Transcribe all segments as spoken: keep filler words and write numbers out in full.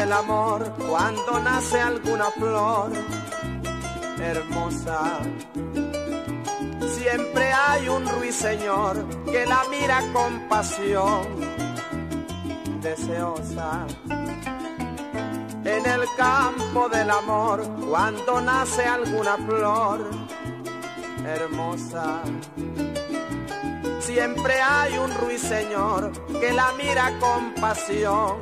del amor, cuando nace alguna flor hermosa, siempre hay un ruiseñor que la mira con pasión deseosa. En el campo del amor, cuando nace alguna flor hermosa, siempre hay un ruiseñor que la mira con pasión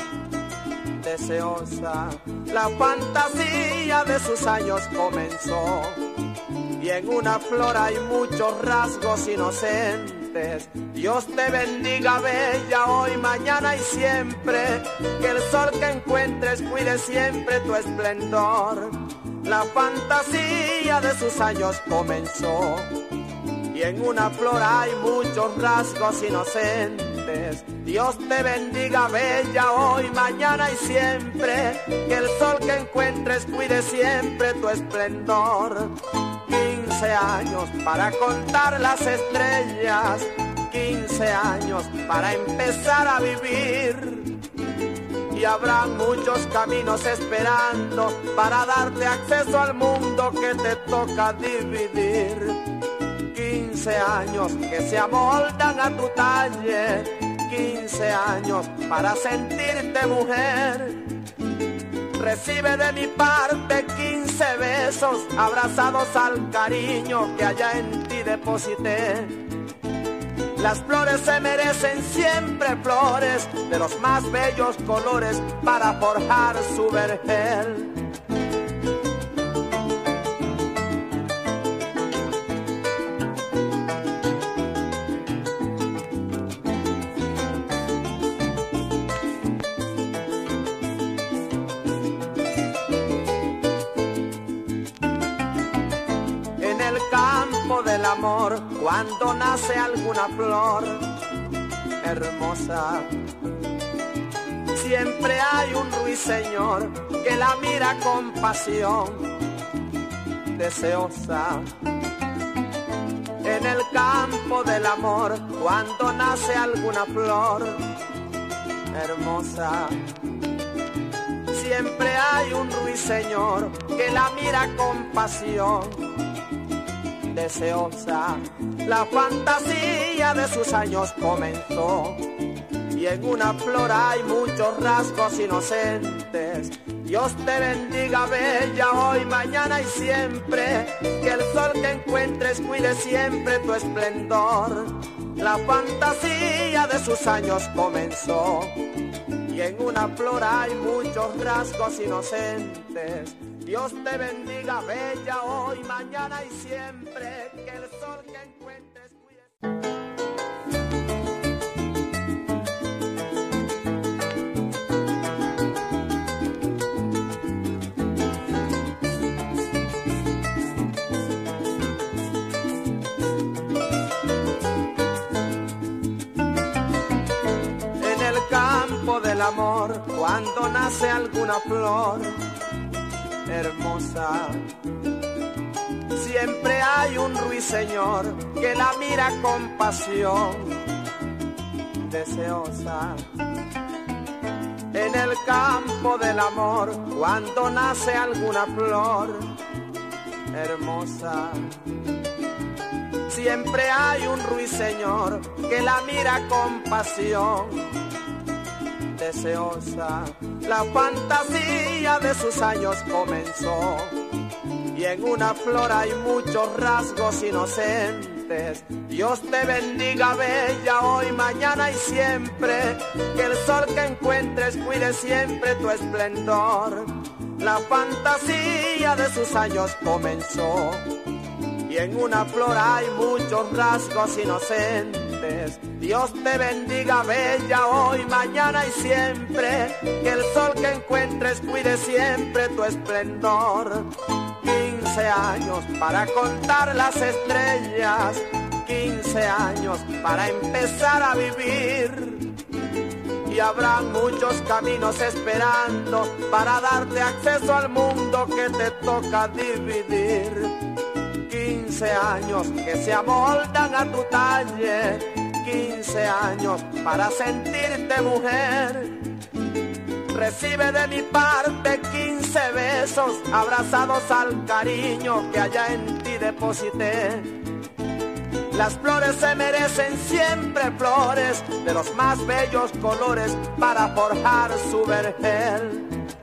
deseosa. La fantasía de sus años comenzó, y en una flor hay muchos rasgos inocentes. Dios te bendiga, bella, hoy, mañana y siempre. Que el sol que encuentres cuide siempre tu esplendor. La fantasía de sus años comenzó, y en una flor hay muchos rasgos inocentes. Dios te bendiga, bella, hoy, mañana y siempre. Que el sol que encuentres cuide siempre tu esplendor. Quince años para contar las estrellas, quince años para empezar a vivir. Y habrá muchos caminos esperando para darte acceso al mundo que te toca dividir. Quince años que se amoldan a tu talle, quince años para sentirte mujer. Recibe de mi parte quince besos abrazados al cariño que allá en ti deposité. Las flores se merecen siempre flores de los más bellos colores para forjar su vergel. Del amor, cuando nace alguna flor hermosa, siempre hay un ruiseñor que la mira con pasión deseosa. En el campo del amor, cuando nace alguna flor hermosa, siempre hay un ruiseñor que la mira con pasión deseosa. La fantasía de sus años comenzó, y en una flor hay muchos rasgos inocentes. Dios te bendiga, bella, hoy, mañana y siempre. Que el sol que encuentres cuide siempre tu esplendor. La fantasía de sus años comenzó, y en una flor hay muchos rasgos inocentes. Dios te bendiga, bella, hoy, mañana y siempre. Que el sol que encuentres cuide. En el campo del amor, cuando nace alguna flor hermosa, siempre hay un ruiseñor que la mira con pasión deseosa. En el campo del amor, cuando nace alguna flor hermosa, siempre hay un ruiseñor que la mira con pasión deseosa. La fantasía de sus años comenzó, y en una flor hay muchos rasgos inocentes. Dios te bendiga, bella, hoy, mañana y siempre. Que el sol que encuentres cuide siempre tu esplendor. La fantasía de sus años comenzó, y en una flor hay muchos rasgos inocentes. Dios te bendiga, bella, hoy, mañana y siempre. Que el sol que encuentres cuide siempre tu esplendor. Quince años para contar las estrellas, quince años para empezar a vivir. Y habrá muchos caminos esperando para darte acceso al mundo que te toca dividir. Quince años que se amoldan a tu talle, quince años para sentirte mujer. Recibe de mi parte quince besos, abrazados al cariño que allá en ti deposité. Las flores se merecen siempre flores, de los más bellos colores, para forjar su vergel.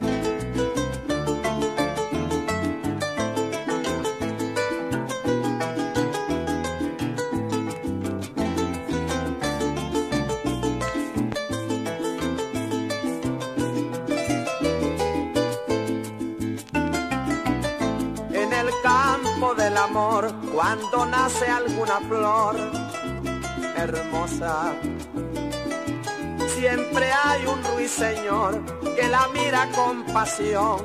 Del amor, cuando nace alguna flor hermosa, siempre hay un ruiseñor que la mira con pasión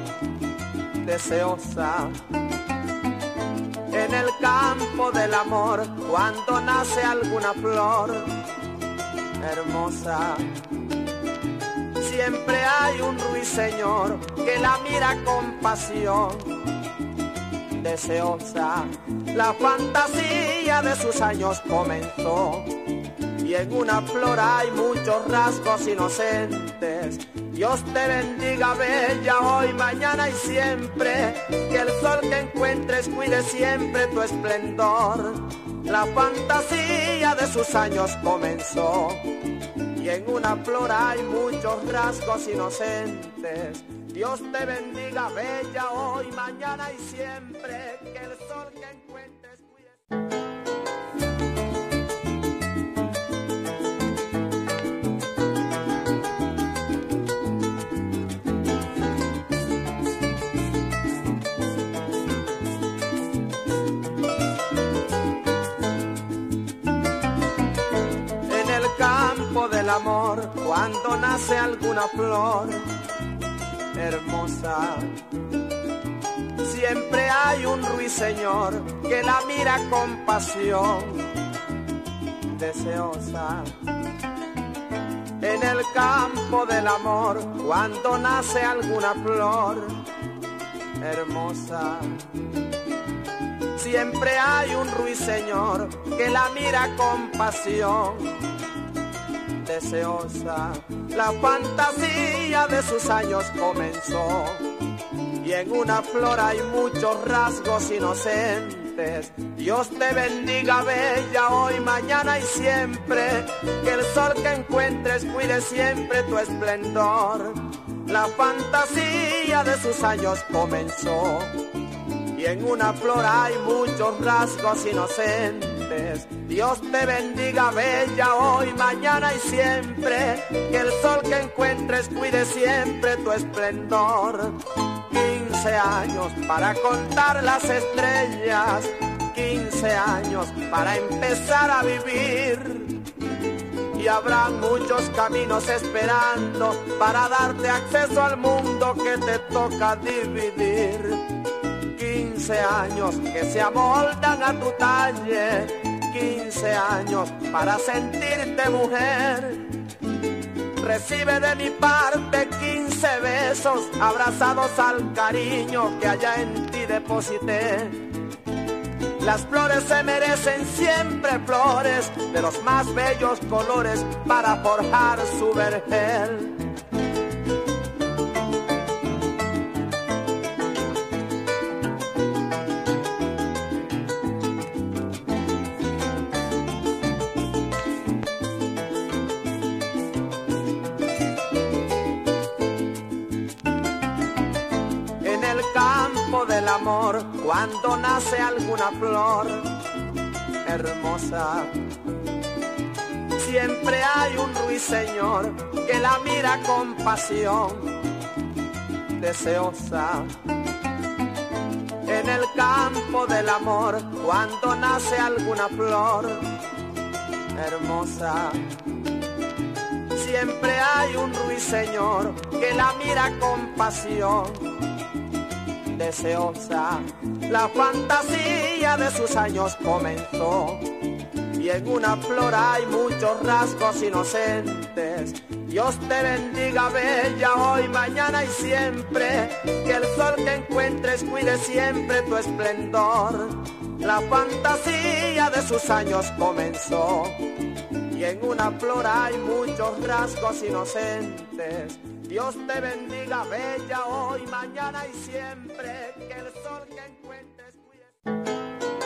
deseosa. En el campo del amor, cuando nace alguna flor hermosa, siempre hay un ruiseñor que la mira con pasión deseosa. La fantasía de sus años comenzó, y en una flor hay muchos rasgos inocentes. Dios te bendiga, bella, hoy, mañana y siempre. Que el sol que encuentres cuide siempre tu esplendor. La fantasía de sus años comenzó, y en una flor hay muchos rasgos inocentes. Dios te bendiga, bella, hoy, mañana y siempre. Que el sol que encuentres cuide. En el campo del amor, cuando nace alguna flor hermosa, siempre hay un ruiseñor que la mira con pasión deseosa. En el campo del amor, cuando nace alguna flor hermosa, siempre hay un ruiseñor que la mira con pasión deseosa. La fantasía de sus años comenzó, y en una flor hay muchos rasgos inocentes. Dios te bendiga, bella, hoy, mañana y siempre. Que el sol que encuentres cuide siempre tu esplendor. La fantasía de sus años comenzó, y en una flor hay muchos rasgos inocentes. Dios te bendiga, bella, hoy, mañana y siempre. Que el sol que encuentres cuide siempre tu esplendor. Quince años para contar las estrellas, quince años para empezar a vivir. Y habrá muchos caminos esperando para darte acceso al mundo que te toca dividir. Quince años que se amoldan a tu talle, quince años para sentirte mujer. Recibe de mi parte quince besos, abrazados al cariño que allá en ti deposité. Las flores se merecen siempre flores, de los más bellos colores, para forjar su vergel. Del amor, cuando nace alguna flor hermosa, siempre hay un ruiseñor que la mira con pasión deseosa. En el campo del amor, cuando nace alguna flor hermosa, siempre hay un ruiseñor que la mira con pasión deseosa. La fantasía de sus años comenzó, y en una flor hay muchos rasgos inocentes. Dios te bendiga, bella, hoy, mañana y siempre. Que el sol que encuentres cuide siempre tu esplendor. La fantasía de sus años comenzó, y en una flor hay muchos rasgos inocentes. Dios te bendiga, bella, hoy, mañana y siempre. Que el sol que encuentres cuide.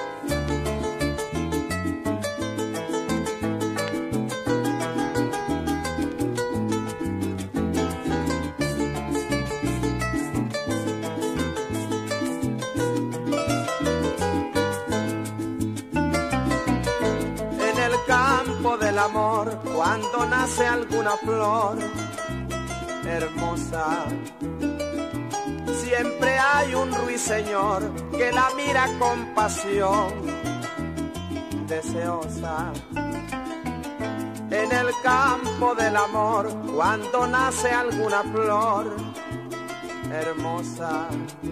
Del amor, cuando nace alguna flor hermosa, siempre hay un ruiseñor que la mira con pasión deseosa. En el campo del amor, cuando nace alguna flor hermosa,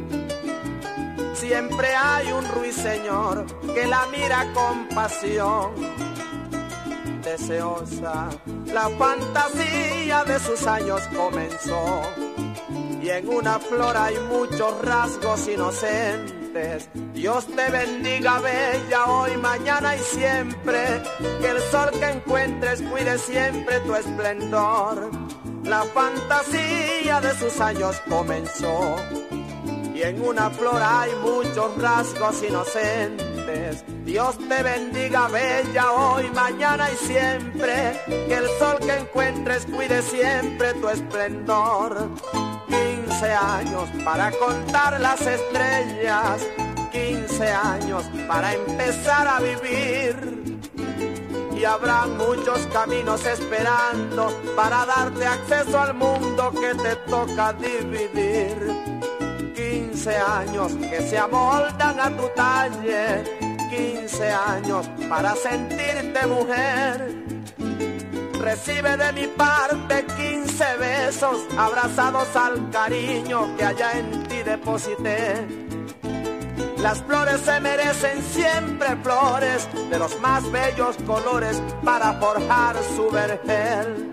siempre hay un ruiseñor que la mira con pasión deseosa. La fantasía de sus años comenzó y en una flor hay muchos rasgos inocentes. Dios te bendiga, bella, hoy, mañana y siempre. Que el sol que encuentres cuide siempre tu esplendor. La fantasía de sus años comenzó y en una flor hay muchos rasgos inocentes. Dios te bendiga, bella, hoy, mañana y siempre. Que el sol que encuentres cuide siempre tu esplendor. Quince años para contar las estrellas, quince años para empezar a vivir. Y habrá muchos caminos esperando para darte acceso al mundo que te toca dividir. Quince años que se amoldan a tu talle, quince años para sentirte mujer. Recibe de mi parte quince besos abrazados al cariño que allá en ti deposité. Las flores se merecen siempre flores de los más bellos colores para forjar su vergel.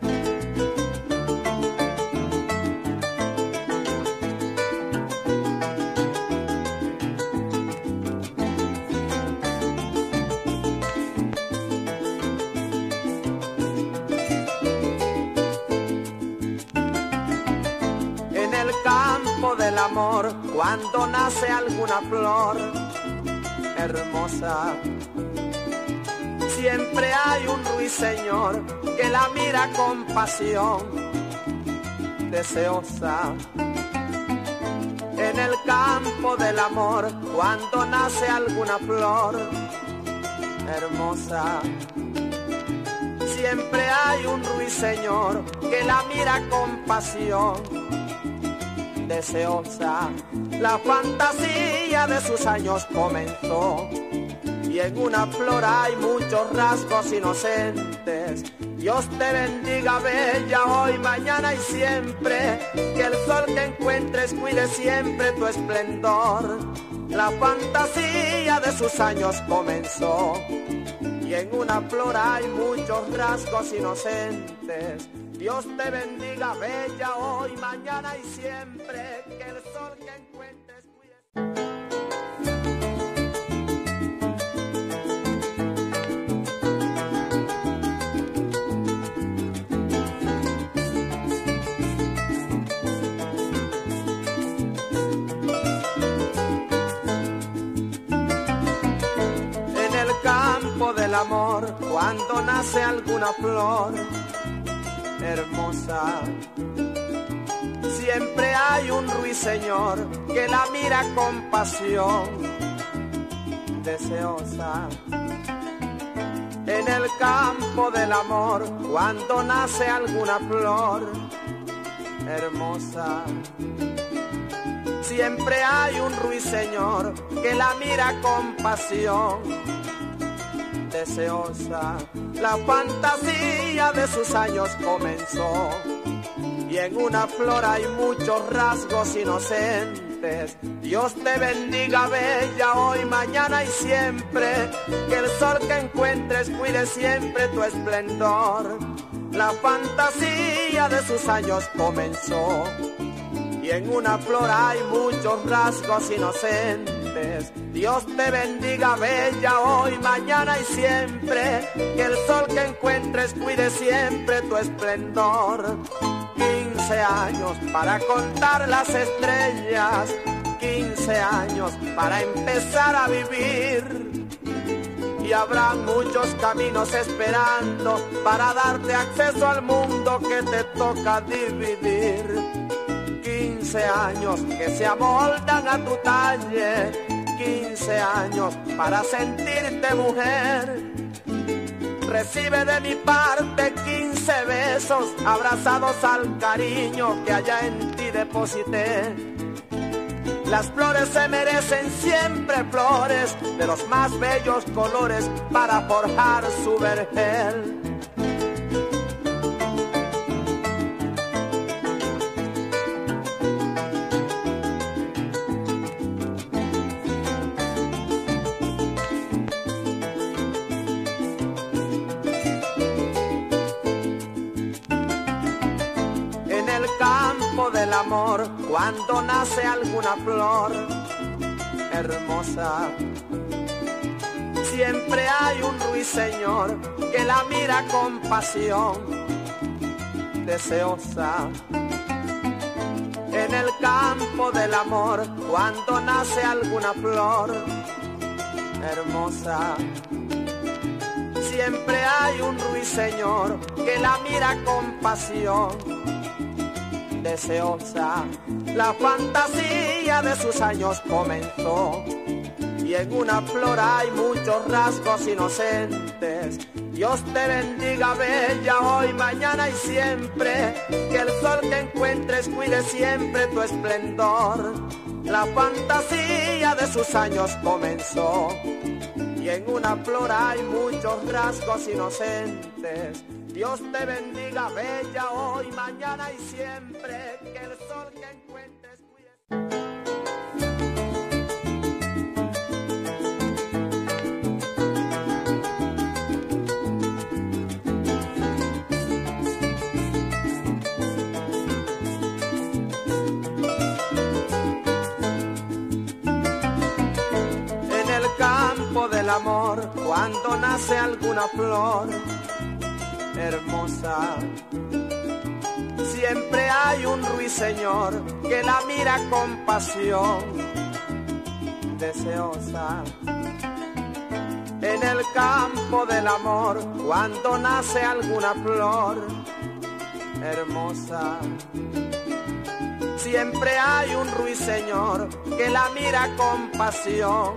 Del amor, cuando nace alguna flor hermosa, siempre hay un ruiseñor que la mira con pasión deseosa. En el campo del amor, cuando nace alguna flor hermosa, siempre hay un ruiseñor que la mira con pasión deseosa. La fantasía de sus años comenzó y en una flor hay muchos rasgos inocentes. Dios te bendiga, bella, hoy, mañana y siempre. Que el sol que encuentres cuide siempre tu esplendor. La fantasía de sus años comenzó y en una flor hay muchos rasgos inocentes. Dios te bendiga, bella, hoy, mañana y siempre. Que el sol que encuentres cuide. En el campo del amor, cuando nace alguna flor hermosa, siempre hay un ruiseñor que la mira con pasión deseosa. En el campo del amor, cuando nace alguna flor hermosa, siempre hay un ruiseñor que la mira con pasión deseosa. La fantasía de sus años comenzó y en una flor hay muchos rasgos inocentes. Dios te bendiga, bella, hoy, mañana y siempre. Que el sol que encuentres cuide siempre tu esplendor. La fantasía de sus años comenzó y en una flor hay muchos rasgos inocentes. Dios te bendiga, bella, hoy, mañana y siempre. Que el sol que encuentres cuide siempre tu esplendor. quince quince años para contar las estrellas, quince años para empezar a vivir. Y habrá muchos caminos esperando para darte acceso al mundo que te toca dividir. quince años que se amoldan a tu talle, quince años para sentirte mujer. Recibe de mi parte quince besos abrazados al cariño que allá en ti deposité. Las flores se merecen siempre flores de los más bellos colores para forjar su vergel. Del amor, cuando nace alguna flor hermosa, siempre hay un ruiseñor que la mira con pasión deseosa. En el campo del amor, cuando nace alguna flor hermosa, siempre hay un ruiseñor que la mira con pasión deseosa. La fantasía de sus años comenzó y en una flor hay muchos rasgos inocentes. Dios te bendiga, bella, hoy, mañana y siempre. Que el sol que encuentres cuide siempre tu esplendor. La fantasía de sus años comenzó y en una flor hay muchos rasgos inocentes. Dios te bendiga, bella, hoy, mañana y siempre. Que el sol que encuentres cuide. En el campo del amor, cuando nace alguna flor hermosa, siempre hay un ruiseñor que la mira con pasión deseosa. En el campo del amor, cuando nace alguna flor hermosa, siempre hay un ruiseñor que la mira con pasión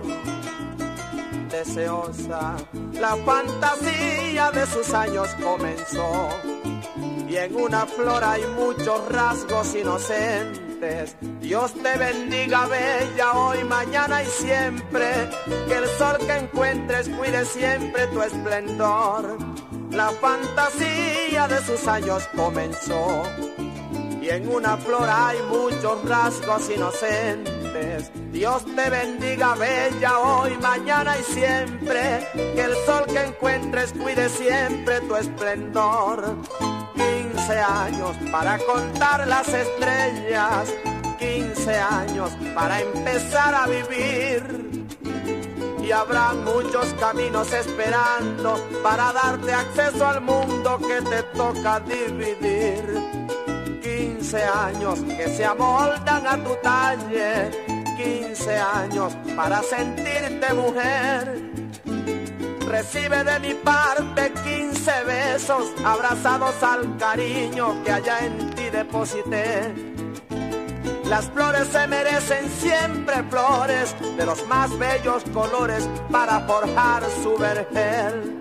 deseosa. La fantasía de sus años comenzó y en una flor hay muchos rasgos inocentes. Dios te bendiga, bella, hoy, mañana y siempre. Que el sol que encuentres cuide siempre tu esplendor. La fantasía de sus años comenzó y en una flor hay muchos rasgos inocentes. Dios te bendiga, bella, hoy, mañana y siempre. Que el sol que encuentres cuide siempre tu esplendor. Quince años para contar las estrellas, quince años para empezar a vivir. Y habrá muchos caminos esperando para darte acceso al mundo que te toca dividir. Quince años que se amoldan a tu talle, quince años para sentirte mujer. Recibe de mi parte quince besos abrazados al cariño que allá en ti deposité. Las flores se merecen siempre flores de los más bellos colores para forjar su vergel.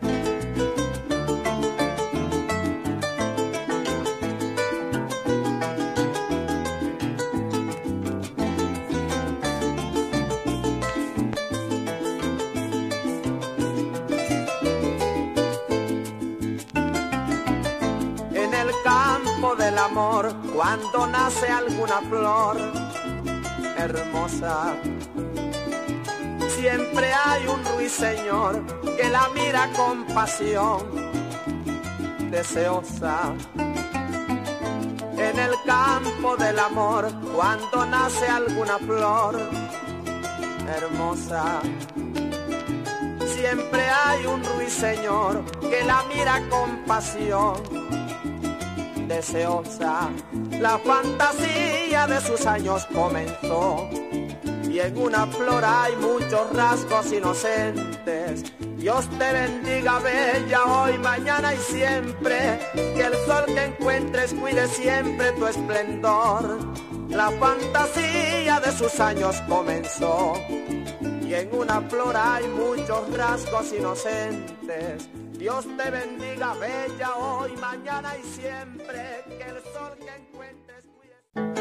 Del amor, cuando nace alguna flor hermosa, siempre hay un ruiseñor que la mira con pasión deseosa. En el campo del amor, cuando nace alguna flor hermosa, siempre hay un ruiseñor que la mira con pasión deseosa. La fantasía de sus años comenzó y en una flor hay muchos rasgos inocentes. Dios te bendiga, bella, hoy, mañana y siempre. Que el sol que encuentres cuide siempre tu esplendor. La fantasía de sus años comenzó y en una flor hay muchos rasgos inocentes. Dios te bendiga, bella, hoy, mañana y siempre. Que el sol que encuentres cuide.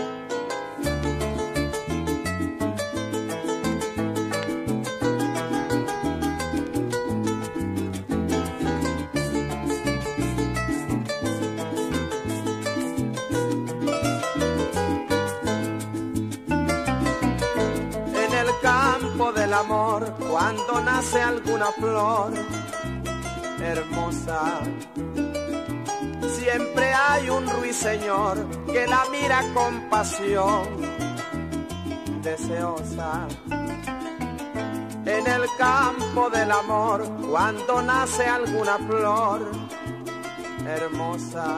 Del amor, cuando nace alguna flor hermosa, siempre hay un ruiseñor que la mira con pasión, deseosa. En el campo del amor, cuando nace alguna flor hermosa,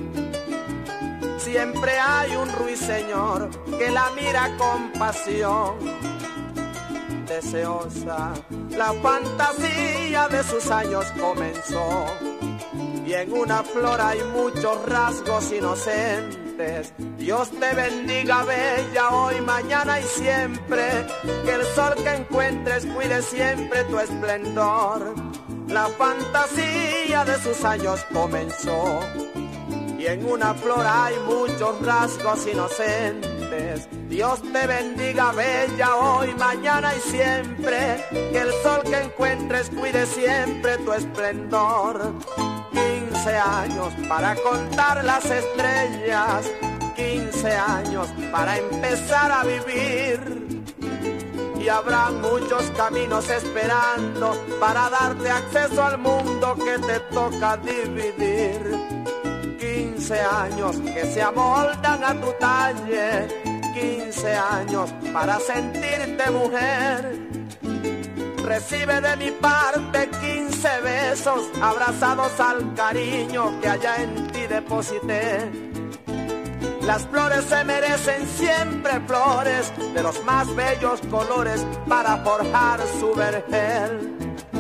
siempre hay un ruiseñor que la mira con pasión, deseosa. La fantasía de sus años comenzó y en una flor hay muchos rasgos inocentes. Dios te bendiga, bella, hoy, mañana y siempre. Que el sol que encuentres cuide siempre tu esplendor. La fantasía de sus años comenzó y en una flor hay muchos rasgos inocentes. Dios te bendiga, bella, hoy, mañana y siempre. Que el sol que encuentres cuide siempre tu esplendor. Quince años para contar las estrellas, quince años para empezar a vivir. Y habrá muchos caminos esperando para darte acceso al mundo que te toca dividir. Quince años que se amoldan a tu talle, quince años para sentirte mujer. Recibe de mi parte quince besos abrazados al cariño que allá en ti deposité. Las flores se merecen siempre flores de los más bellos colores para forjar su vergel.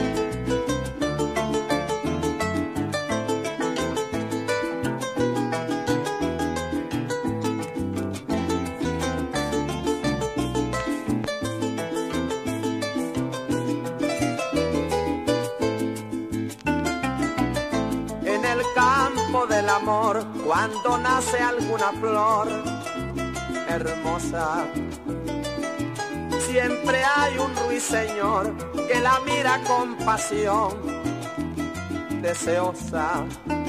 Del amor, cuando nace alguna flor hermosa, siempre hay un ruiseñor que la mira con pasión, deseosa.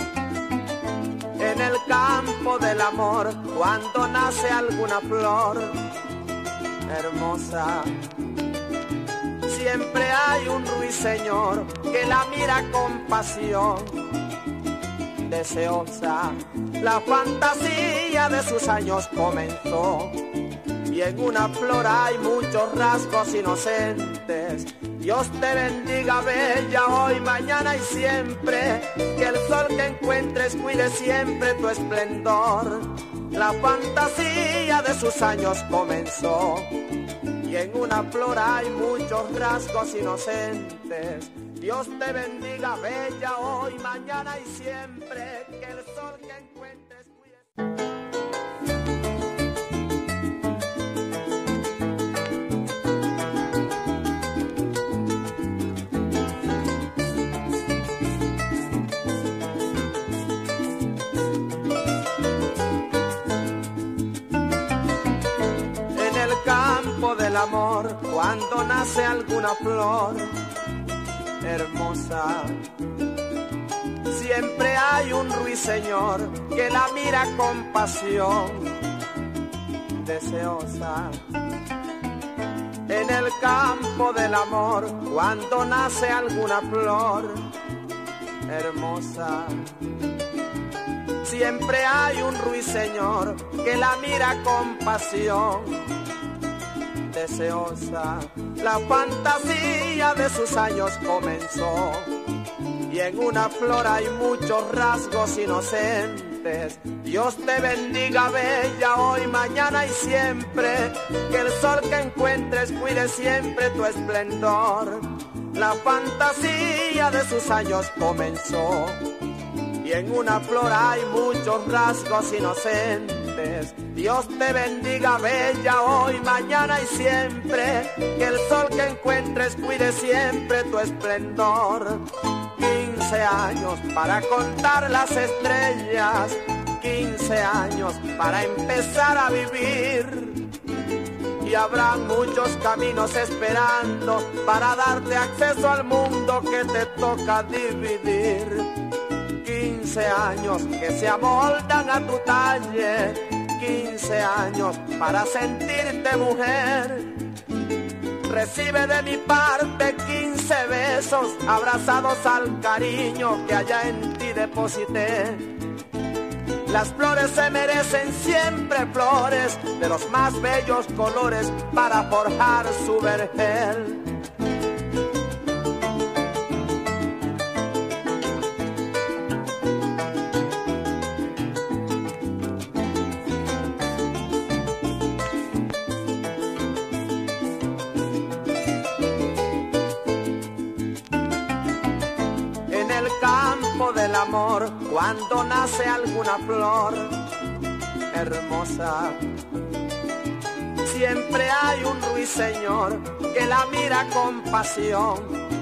En el campo del amor, cuando nace alguna flor hermosa, siempre hay un ruiseñor que la mira con pasión, deseosa. La fantasía de sus años comenzó y en una flor hay muchos rasgos inocentes. Dios te bendiga, bella, hoy, mañana y siempre. Que el sol que encuentres cuide siempre tu esplendor. La fantasía de sus años comenzó y en una flor hay muchos rasgos inocentes. Dios te bendiga, bella, hoy, mañana y siempre. Que el sol que encuentres cuide. En el campo del amor, cuando nace alguna flor hermosa, siempre hay un ruiseñor que la mira con pasión, deseosa. En el campo del amor, cuando nace alguna flor hermosa, siempre hay un ruiseñor que la mira con pasión, deseosa. La fantasía de sus años comenzó y en una flor hay muchos rasgos inocentes. Dios te bendiga, bella, hoy, mañana y siempre. Que el sol que encuentres cuide siempre tu esplendor. La fantasía de sus años comenzó, y en una flor hay muchos rasgos inocentes. Dios te bendiga, bella, hoy, mañana y siempre. Que el sol que encuentres cuide siempre tu esplendor. Quince años para contar las estrellas, quince años para empezar a vivir. Y habrá muchos caminos esperando para darte acceso al mundo que te toca dividir. Quince años que se amoldan a tu talle, quince años para sentirte mujer. Recibe de mi parte quince besos abrazados al cariño que allá en ti deposité. Las flores se merecen siempre flores de los más bellos colores para forjar su vergel. Del amor, cuando nace alguna flor hermosa, siempre hay un ruiseñor que la mira con pasión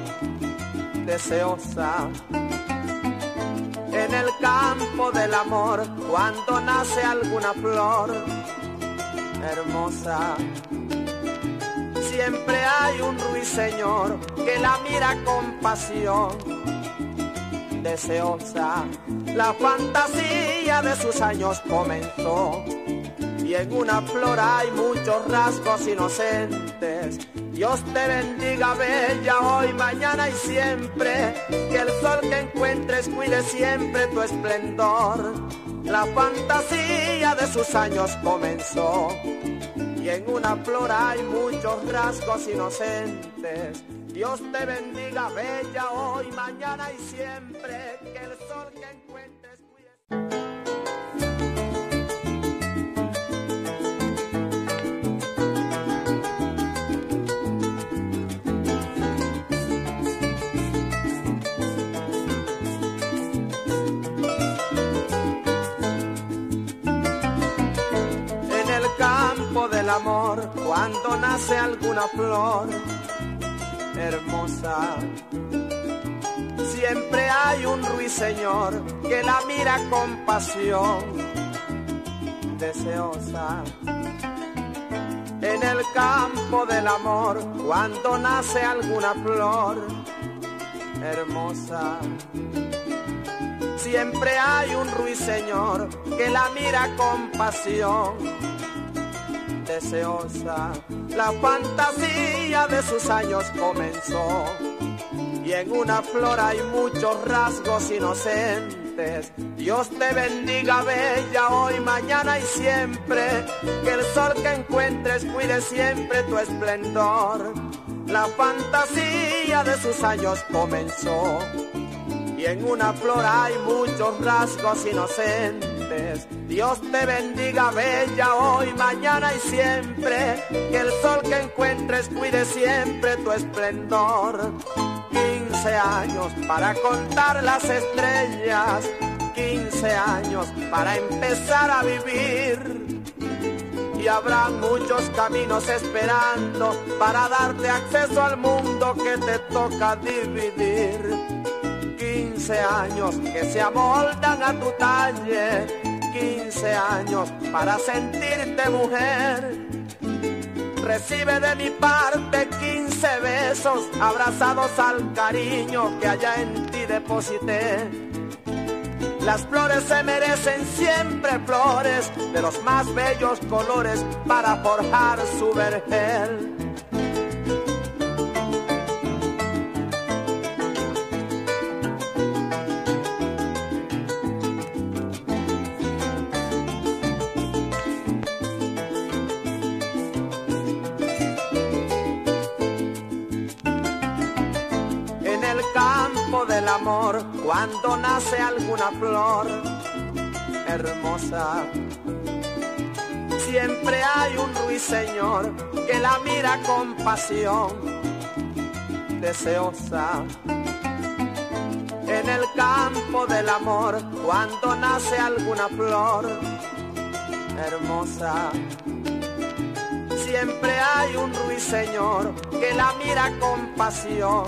deseosa. En el campo del amor, cuando nace alguna flor hermosa, siempre hay un ruiseñor que la mira con pasión deseosa. La fantasía de sus años comenzó, y en una flor hay muchos rasgos inocentes. Dios te bendiga, bella, hoy, mañana y siempre. Que el sol que encuentres cuide siempre tu esplendor. La fantasía de sus años comenzó, y en una flor hay muchos rasgos inocentes. Dios te bendiga, bella, hoy, mañana y siempre. Que el sol que encuentres cuide. En el campo del amor, cuando nace alguna flor hermosa, siempre hay un ruiseñor que la mira con pasión deseosa. En el campo del amor, cuando nace alguna flor hermosa, siempre hay un ruiseñor que la mira con pasión deseosa. La fantasía de sus años comenzó, y en una flor hay muchos rasgos inocentes. Dios te bendiga, bella, hoy, mañana y siempre. Que el sol que encuentres cuide siempre tu esplendor. La fantasía de sus años comenzó, y en una flor hay muchos rasgos inocentes. Dios te bendiga, bella, hoy, mañana y siempre. Que el sol que encuentres cuide siempre tu esplendor. Quince años para contar las estrellas, quince años para empezar a vivir. Y habrá muchos caminos esperando para darte acceso al mundo que te toca dividir. Quince años que se amoldan a tu talle, quince años para sentirte mujer. Recibe de mi parte quince besos abrazados al cariño que allá en ti deposité. Las flores se merecen siempre flores de los más bellos colores para forjar su vergel. del amor, cuando nace alguna flor hermosa, siempre hay un ruiseñor que la mira con pasión deseosa. En el campo del amor, cuando nace alguna flor hermosa, siempre hay un ruiseñor que la mira con pasión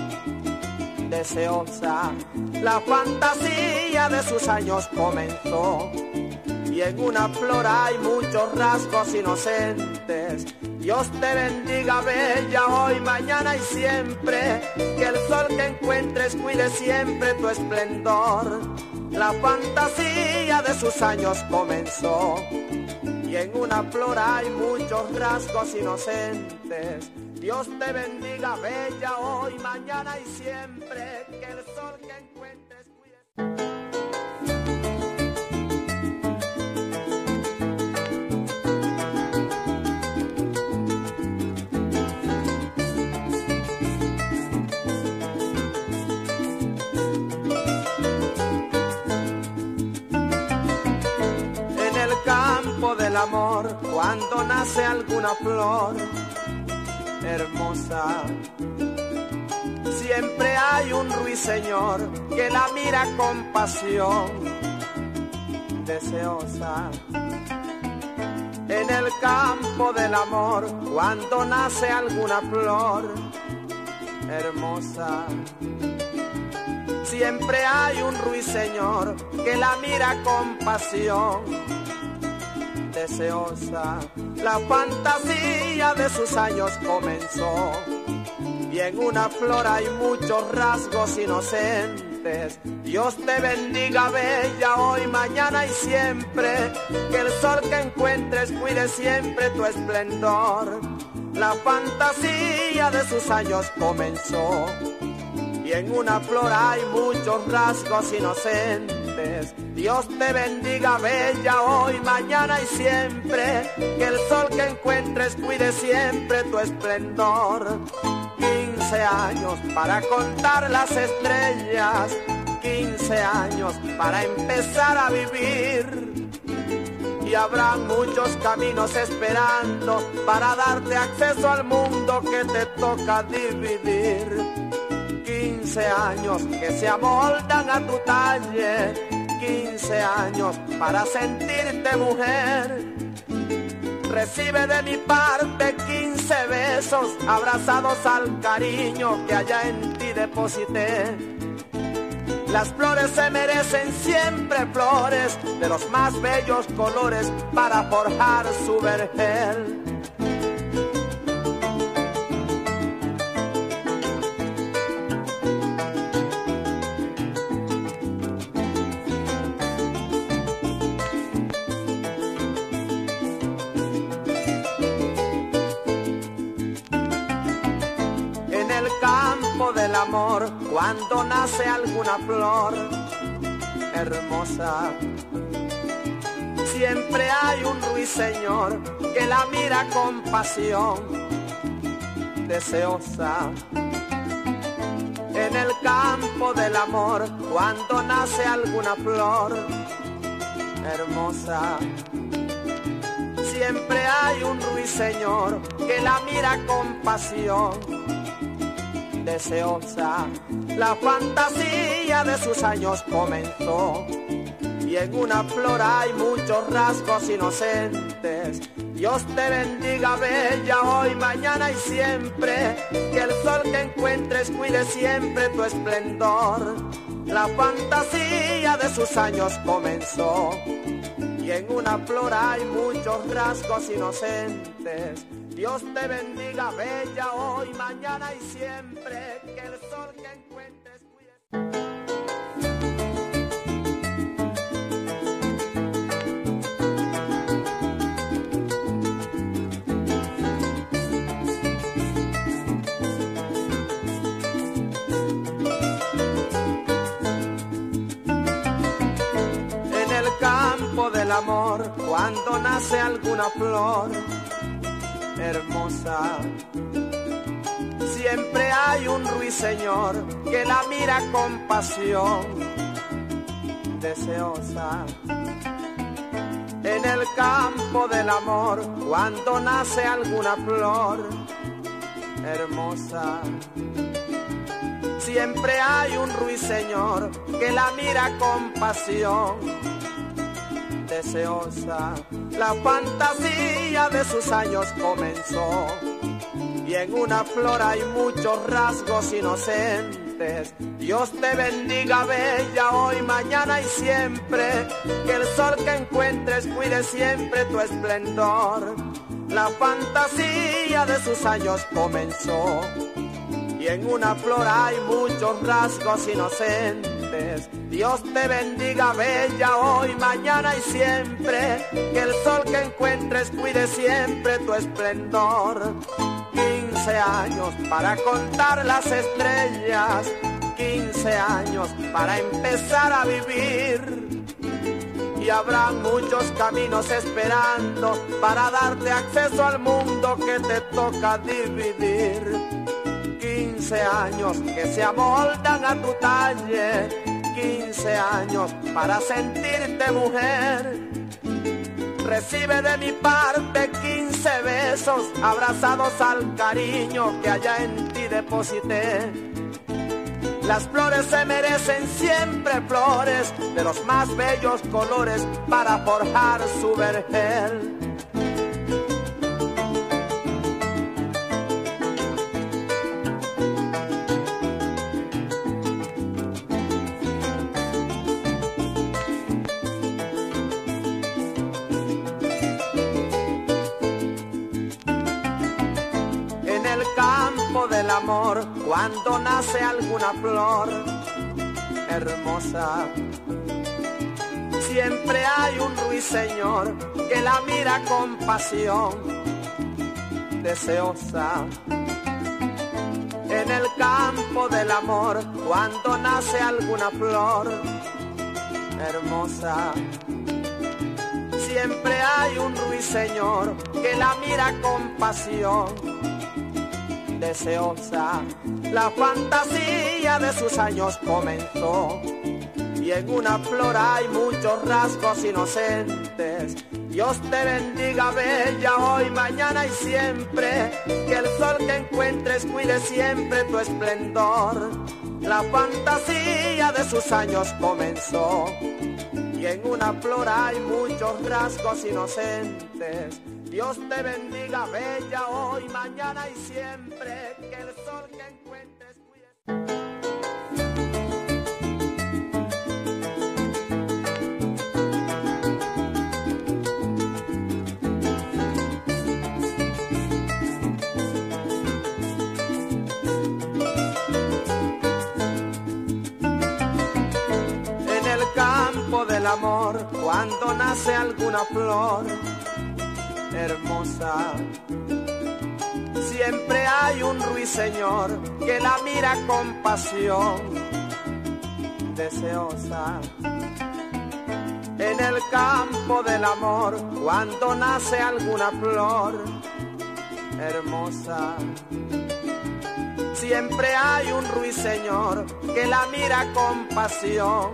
deseosa. La fantasía de sus años comenzó y en una flor hay muchos rasgos inocentes. Dios te bendiga, bella, hoy, mañana y siempre. Que el sol que encuentres cuide siempre tu esplendor. La fantasía de sus años comenzó y en una flor hay muchos rasgos inocentes. Dios te bendiga, bella, hoy, mañana y siempre. Que el sol que encuentres cuide. Del amor, cuando nace alguna flor hermosa, siempre hay un ruiseñor que la mira con pasión deseosa. En el campo del amor, cuando nace alguna flor hermosa, siempre hay un ruiseñor que la mira con pasión deseosa. La fantasía de sus años comenzó y en una flor hay muchos rasgos inocentes. Dios te bendiga, bella, hoy, mañana y siempre. Que el sol que encuentres cuide siempre tu esplendor. La fantasía de sus años comenzó y en una flor hay muchos rasgos inocentes. Dios te bendiga, bella, hoy, mañana y siempre. Que el sol que encuentres cuide siempre tu esplendor. Quince años para contar las estrellas, quince años para empezar a vivir. Y habrá muchos caminos esperando para darte acceso al mundo que te toca dividir. Quince años que se amoldan a tu talle, quince años para sentirte mujer. Recibe de mi parte quince besos abrazados al cariño que allá en ti deposité. Las flores se merecen siempre flores de los más bellos colores para forjar su vergel. Del amor, cuando nace alguna flor hermosa, siempre hay un ruiseñor que la mira con pasión deseosa. En el campo del amor, cuando nace alguna flor hermosa, siempre hay un ruiseñor que la mira con pasión deseosa. La fantasía de sus años comenzó y en una flor hay muchos rasgos inocentes. Dios te bendiga, bella, hoy, mañana y siempre. Que el sol que encuentres cuide siempre tu esplendor. La fantasía de sus años comenzó y en una flor hay muchos rasgos inocentes. Dios te bendiga, bella, hoy, mañana y siempre. Que el sol que encuentres cuide. En el campo del amor, cuando nace alguna flor hermosa, Siempre hay un ruiseñor que la mira con pasión, deseosa. En el campo del amor, cuando nace alguna flor hermosa, siempre hay un ruiseñor que la mira con pasión, deseosa. La fantasía de sus años comenzó, y en una flor hay muchos rasgos inocentes. Dios te bendiga, bella, hoy, mañana y siempre. Que el sol que encuentres cuide siempre tu esplendor. La fantasía de sus años comenzó, y en una flor hay muchos rasgos inocentes. Dios te bendiga, bella, hoy, mañana y siempre. Que el sol que encuentres cuide siempre tu esplendor. Quince años para contar las estrellas, quince años para empezar a vivir. Y habrá muchos caminos esperando para darte acceso al mundo que te toca dividir. Quince años que se amoldan a tu talle, quince años para sentirte mujer. Recibe de mi parte quince besos abrazados al cariño que allá en ti deposité. Las flores se merecen siempre flores de los más bellos colores para forjar su vergel. Del amor, cuando nace alguna flor hermosa, siempre hay un ruiseñor que la mira con pasión, deseosa. En el campo del amor, cuando nace alguna flor hermosa, siempre hay un ruiseñor que la mira con pasión, deseosa. La fantasía de sus años comenzó, y en una flor hay muchos rasgos inocentes. Dios te bendiga, bella, hoy, mañana y siempre. Que el sol que encuentres cuide siempre tu esplendor. La fantasía de sus años comenzó, y en una flor hay muchos rasgos inocentes. Dios te bendiga, bella, hoy, mañana y siempre. Que el sol que encuentres cuide. En el campo del amor, cuando nace alguna flor hermosa, siempre hay un ruiseñor que la mira con pasión, deseosa. En el campo del amor, cuando nace alguna flor hermosa, siempre hay un ruiseñor que la mira con pasión,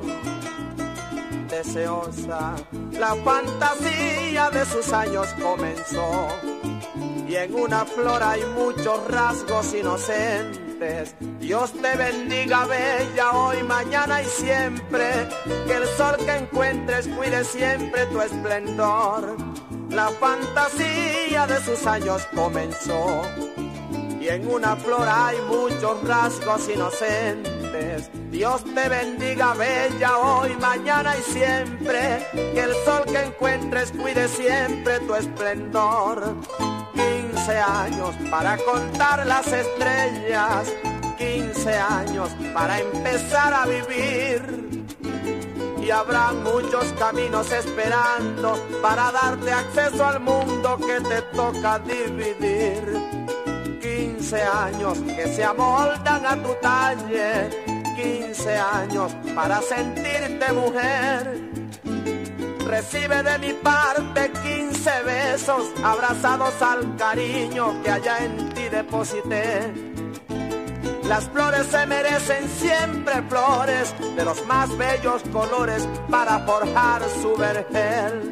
deseosa. La fantasía de sus años comenzó, y en una flor hay muchos rasgos inocentes. Dios te bendiga, bella, hoy, mañana y siempre. Que el sol que encuentres cuide siempre tu esplendor. La fantasía de sus años comenzó, y en una flor hay muchos rasgos inocentes. Dios te bendiga, bella, hoy, mañana y siempre. Que el sol que encuentres cuide siempre tu esplendor. Quince años para contar las estrellas, quince años para empezar a vivir. Y habrá muchos caminos esperando para darte acceso al mundo que te toca dividir. Quince años que se amoldan a tu talle, quince años para sentirte mujer. Recibe de mi parte quince besos abrazados al cariño que allá en ti deposité. Las flores se merecen siempre flores de los más bellos colores para forjar su vergel.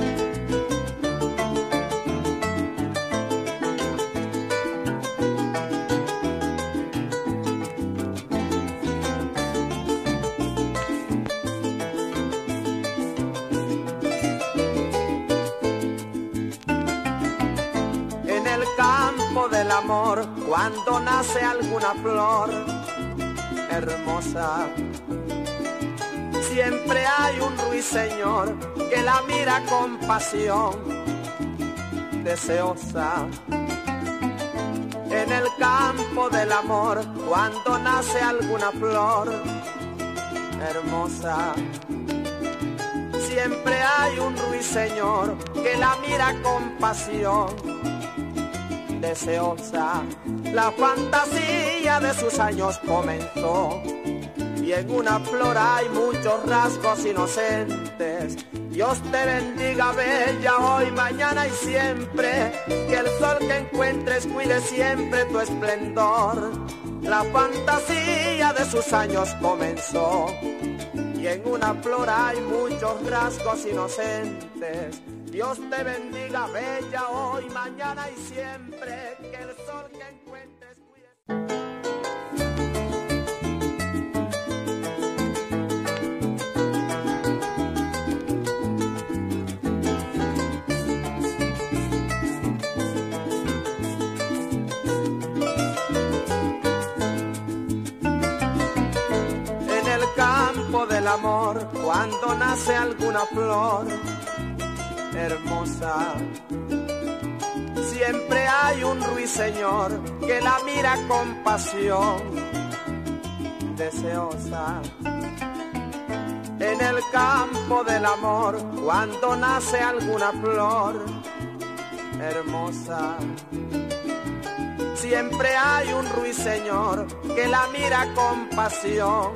Del amor, cuando nace alguna flor hermosa, siempre hay un ruiseñor que la mira con pasión deseosa. En el campo del amor, cuando nace alguna flor hermosa, siempre hay un ruiseñor que la mira con pasión deseosa. La fantasía de sus años comenzó y en una flor hay muchos rasgos inocentes. Dios te bendiga, bella, hoy, mañana y siempre. Que el sol que encuentres cuide siempre tu esplendor. La fantasía de sus años comenzó y en una flor hay muchos rasgos inocentes. Dios te bendiga, bella, hoy, mañana y siempre. Que el sol que encuentres cuide. En el campo del amor, cuando nace alguna flor hermosa, siempre hay un ruiseñor que la mira con pasión deseosa. En el campo del amor, cuando nace alguna flor hermosa, siempre hay un ruiseñor que la mira con pasión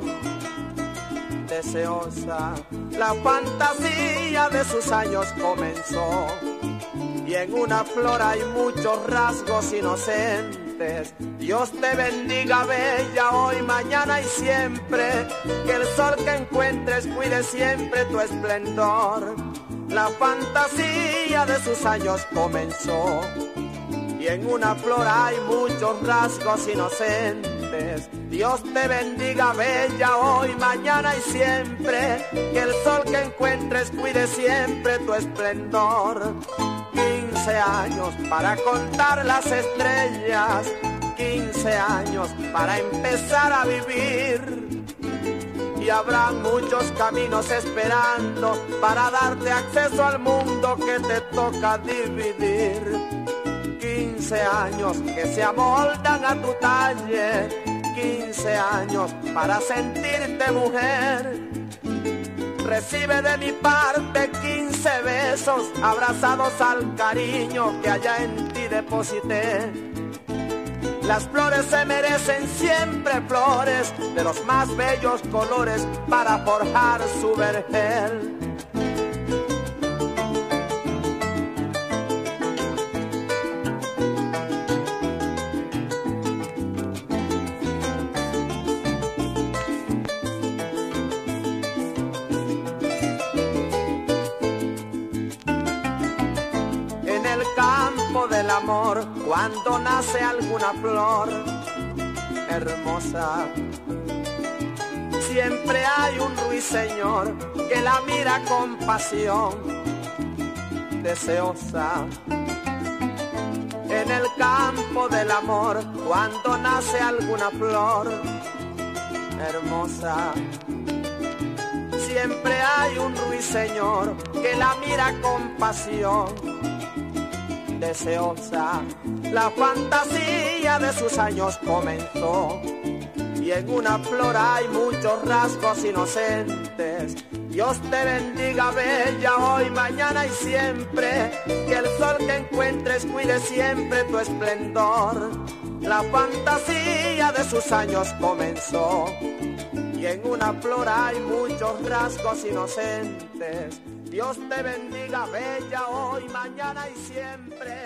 deseosa. La fantasía de sus años comenzó y en una flor hay muchos rasgos inocentes. Dios te bendiga, bella, hoy, mañana y siempre. Que el sol que encuentres cuide siempre tu esplendor. La fantasía de sus años comenzó y en una flor hay muchos rasgos inocentes. Dios te bendiga, bella, hoy, mañana y siempre. Que el sol que encuentres cuide siempre tu esplendor. Quince años para contar las estrellas, quince años para empezar a vivir. Y habrá muchos caminos esperando para darte acceso al mundo que te toca dividir. Quince años que se amoldan a tu talle, quince años para sentirte mujer. Recibe de mi parte quince besos abrazados al cariño que allá en ti deposité. Las flores se merecen siempre flores de los más bellos colores para forjar su vergel. Del amor, cuando nace alguna flor hermosa, siempre hay un ruiseñor que la mira con pasión deseosa. En el campo del amor, cuando nace alguna flor hermosa, siempre hay un ruiseñor que la mira con pasión deseosa. La fantasía de sus años comenzó y en una flor hay muchos rasgos inocentes. Dios te bendiga, bella, hoy, mañana y siempre. Que el sol que encuentres cuide siempre tu esplendor. La fantasía de sus años comenzó y en una flor hay muchos rasgos inocentes. Dios te bendiga, bella, hoy, mañana y siempre.